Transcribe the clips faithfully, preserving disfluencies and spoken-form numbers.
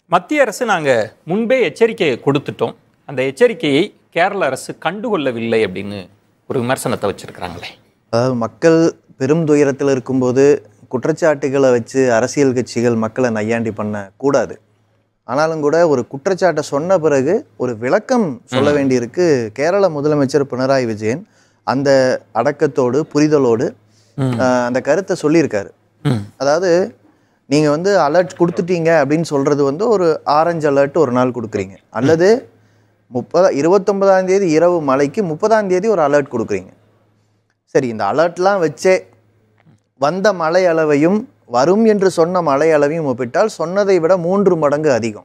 மத்திய அரசு நாங்கள் முன்பே எச்சரிக்கையை கொடுத்துட்டோம், அந்த எச்சரிக்கையை கேரள அரசு கண்டுகொள்ளவில்லை அப்படின்னு ஒரு விமர்சனத்தை வச்சிருக்கிறாங்களே. அதாவது மக்கள் பெரும் துயரத்தில் இருக்கும்போது குற்றச்சாட்டுகளை வச்சு அரசியல் கட்சிகள் மக்களை நையாண்டி பண்ண கூடாது. ஆனாலும் கூட ஒரு குற்றச்சாட்டை சொன்ன பிறகு ஒரு விளக்கம் சொல்ல வேண்டியிருக்கு. கேரள முதலமைச்சர் பினராயி விஜயன் அந்த அடக்கத்தோடு புரிதலோடு அந்த கருத்தை சொல்லியிருக்காரு. அதாவது நீங்கள் வந்து அலர்ட் கொடுத்துட்டீங்க அப்படின்னு சொல்கிறது வந்து ஒரு ஆரஞ்சு அலர்ட் ஒரு நாள் கொடுக்குறீங்க, அல்லது முப்பதா இருபத்தொன்பதாம் தேதி இரவு மழைக்கு முப்பதாம் தேதி ஒரு அலர்ட் கொடுக்குறீங்க. சரி, இந்த அலர்ட்லாம் வச்சே வந்த மழை அளவையும் வரும் என்று சொன்ன மழை அளவையும் ஒப்பிட்டால் சொன்னதை விட மூன்று மடங்கு அதிகம்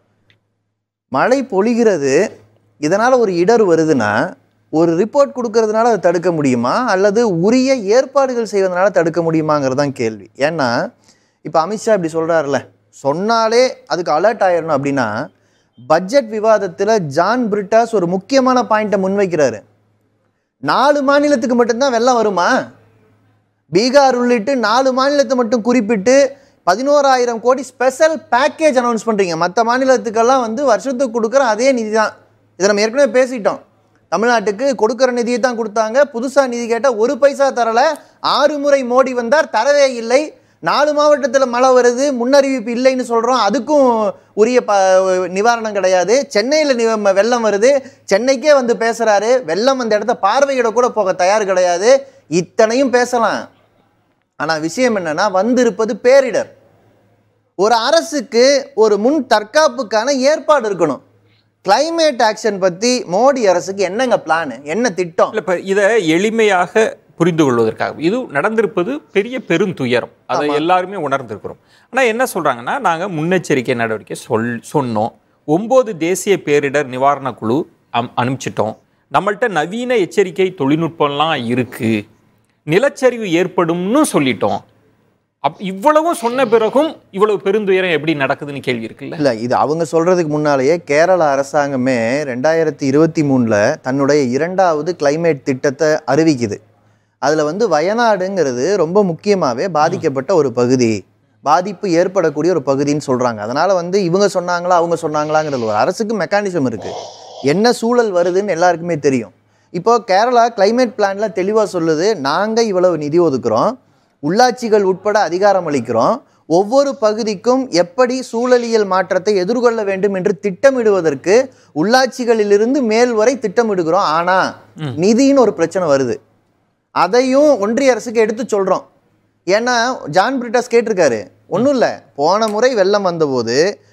மழை பொழிகிறது. இதனால் ஒரு இடர் வருதுன்னா ஒரு ரிப்போர்ட் கொடுக்கறதுனால அதை தடுக்க முடியுமா, அல்லது உரிய ஏற்பாடுகள் செய்வதனால தடுக்க முடியுமாங்கிறது தான் கேள்வி. ஏன்னா இப்போ அமித்ஷா இப்படி சொல்கிறாருல, சொன்னாலே அதுக்கு அலர்ட் ஆயிடணும் அப்படின்னா, பட்ஜெட் விவாதத்தில் ஜான் பிரிட்டாஸ் ஒரு முக்கியமான பாயிண்ட்டை முன்வைக்கிறாரு. நாலு மாநிலத்துக்கு மட்டும்தான் வெள்ளம் வருமா? பீகார் உள்ளிட்டு நாலு மாநிலத்தை மட்டும் குறிப்பிட்டு பதினோராயிரம் கோடி ஸ்பெஷல் பேக்கேஜ் அனௌன்ஸ் பண்ணுறீங்க. மற்ற மாநிலத்துக்கெல்லாம் வந்து வருஷத்துக்கு கொடுக்குற அதே நிதி தான். இதை நம்ம ஏற்கனவே பேசிட்டோம். தமிழ்நாட்டுக்கு கொடுக்குற நிதியை தான் கொடுத்தாங்க, புதுசாக நிதி கேட்டால் ஒரு பைசா தரலை. ஆறு முறை மோடி வந்தார், தரவே இல்லை. நாலு மாவட்டத்தில் மழை வருது, முன்னறிவிப்பு இல்லைன்னு சொல்கிறோம், அதுக்கும் உரிய ப நிவாரணம் கிடையாது. சென்னையில் நி வெள்ளம் வருது, சென்னைக்கே வந்து பேசுகிறாரு, வெள்ளம் அந்த இடத்த பார்வையிட கூட போக தயார் கிடையாது. இத்தனையும் பேசலாம், ஆனால் விஷயம் என்னன்னா வந்திருப்பது பேரிடர். ஒரு அரசுக்கு ஒரு முன் தற்காப்புக்கான ஏற்பாடு இருக்கணும். கிளைமேட் ஆக்ஷன் பற்றி மோடி அரசுக்கு என்னங்க பிளான், என்ன திட்டம்? இல்லை, இப்போ இதை எளிமையாக புரிந்து கொள்வதற்காக இது நடந்திருப்பது பெரிய பெரும் துயரம், அதை எல்லாருமே உணர்ந்திருக்கிறோம். ஆனால் என்ன சொல்கிறாங்கன்னா, நாங்கள் முன்னெச்சரிக்கை நடவடிக்கை சொல் சொன்னோம் ஒம்பது தேசிய பேரிடர் நிவாரண குழு அம் அனுப்பிச்சிட்டோம், நம்மள்கிட்ட நவீன எச்சரிக்கை தொழில்நுட்பம்லாம் இருக்குது, நிலச்சரிவு ஏற்படும்னு சொல்லிட்டோம். அப் இவ்வளவும் சொன்ன பிறகும் இவ்வளவு பெருந்துயரம் எப்படி நடக்குதுன்னு கேள்வி இருக்குல்ல. இல்லை, இது அவங்க சொல்கிறதுக்கு முன்னாலேயே கேரள அரசாங்கமே ரெண்டாயிரத்தி இருபத்தி மூணில் தன்னுடைய இரண்டாவது கிளைமேட் திட்டத்தை அறிவிக்குது. அதில் வந்து வயநாடுங்கிறது ரொம்ப முக்கியமாகவே பாதிக்கப்பட்ட ஒரு பகுதி, பாதிப்பு ஏற்படக்கூடிய ஒரு பகுதின்னு சொல்கிறாங்க. அதனால் வந்து இவங்க சொன்னாங்களா அவங்க சொன்னாங்களாங்கிறது ஒரு அரசுக்கு மெக்கானிசம் இருக்குது. என்ன சூழல் வருதுன்னு எல்லாருக்குமே தெரியும். இப்போது கேரளா கிளைமேட் பிளானில் தெளிவாக சொல்லுது, நாங்கள் இவ்வளவு நிதி ஒதுக்குறோம், உள்ளாட்சிகள் உட்பட அதிகாரம் அளிக்கிறோம், ஒவ்வொரு பகுதிக்கும் எப்படி சூழலியல் மாற்றத்தை எதிர்கொள்ள வேண்டும் என்று திட்டமிடுவதற்கு உள்ளாட்சிகளிலிருந்து மேல் வரை திட்டமிடுகிறோம். ஆனால் நிதின்னு ஒரு பிரச்சனை வருது, அதையும் ஒன்றிய அரசுக்கு எடுத்து சொல்கிறோம். ஏன்னா ஜான் பிரிட்டாஸ் கேட்டிருக்காரு, ஒன்றும் இல்லை, போன முறை வெள்ளம் வந்தபோது